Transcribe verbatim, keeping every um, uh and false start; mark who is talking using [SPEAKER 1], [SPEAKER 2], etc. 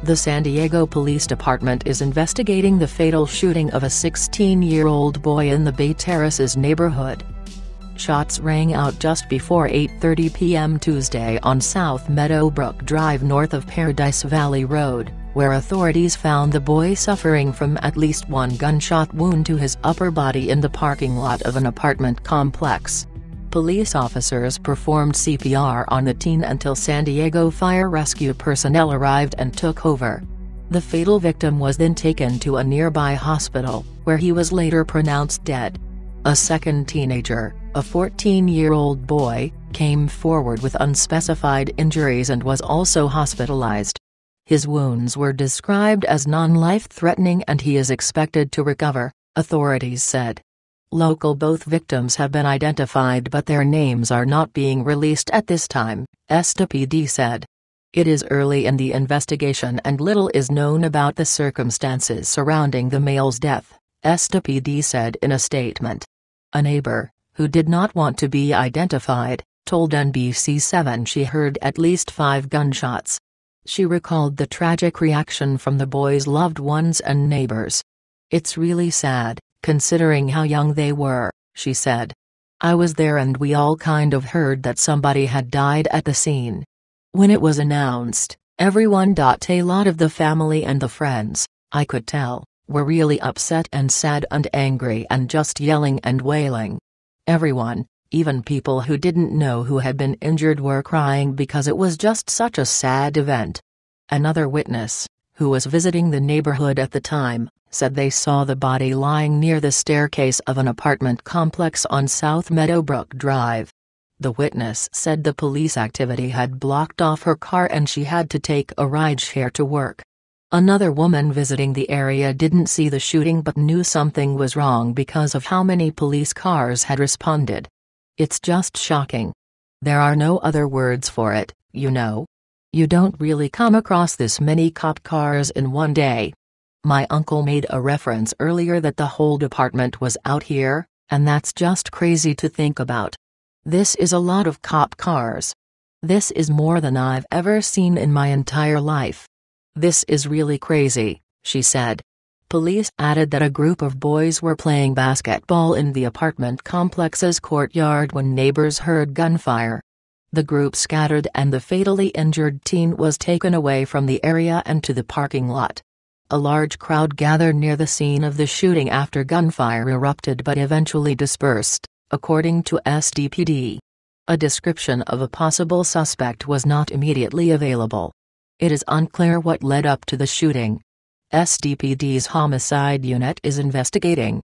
[SPEAKER 1] The San Diego Police Department is investigating the fatal shooting of a sixteen-year-old boy in the Bay Terraces neighborhood. Shots rang out just before eight thirty p m Tuesday on South Meadowbrook Drive north of Paradise Valley Road, where authorities found the boy suffering from at least one gunshot wound to his upper body in the parking lot of an apartment complex. Police officers performed C P R on the teen until San Diego Fire Rescue personnel arrived and took over. The fatal victim was then taken to a nearby hospital, where he was later pronounced dead. A second teenager, a fourteen-year-old boy, came forward with unspecified injuries and was also hospitalized. His wounds were described as non-life-threatening and he is expected to recover, authorities said. Local both victims have been identified but their names are not being released at this time, S D P D said. It is early in the investigation and little is known about the circumstances surrounding the male's death, S D P D said in a statement. A neighbor, who did not want to be identified, told N B C seven she heard at least five gunshots. She recalled the tragic reaction from the boy's loved ones and neighbors. "It's really sad, considering how young they were," she said. "I was there and we all kind of heard that somebody had died at the scene. When it was announced, everyone, a lot of the family and the friends, I could tell, were really upset and sad and angry and just yelling and wailing. Everyone, even people who didn't know who had been injured, were crying because it was just such a sad event." Another witness, who was visiting the neighborhood at the time, said they saw the body lying near the staircase of an apartment complex on South Meadowbrook Drive. The witness said the police activity had blocked off her car and she had to take a rideshare to work. Another woman visiting the area didn't see the shooting but knew something was wrong because of how many police cars had responded. "It's just shocking. There are no other words for it, you know. You don't really come across this many cop cars in one day." My uncle made a reference earlier that the whole department was out here, and that's just crazy to think about. This is a lot of cop cars. This is more than I've ever seen in my entire life. This is really crazy, she said. Police added that a group of boys were playing basketball in the apartment complex's courtyard when neighbors heard gunfire. The group scattered and the fatally injured teen was taken away from the area and to the parking lot. A large crowd gathered near the scene of the shooting after gunfire erupted but eventually dispersed, according to S D P D. A description of a possible suspect was not immediately available. It is unclear what led up to the shooting. S D P D's homicide unit is investigating.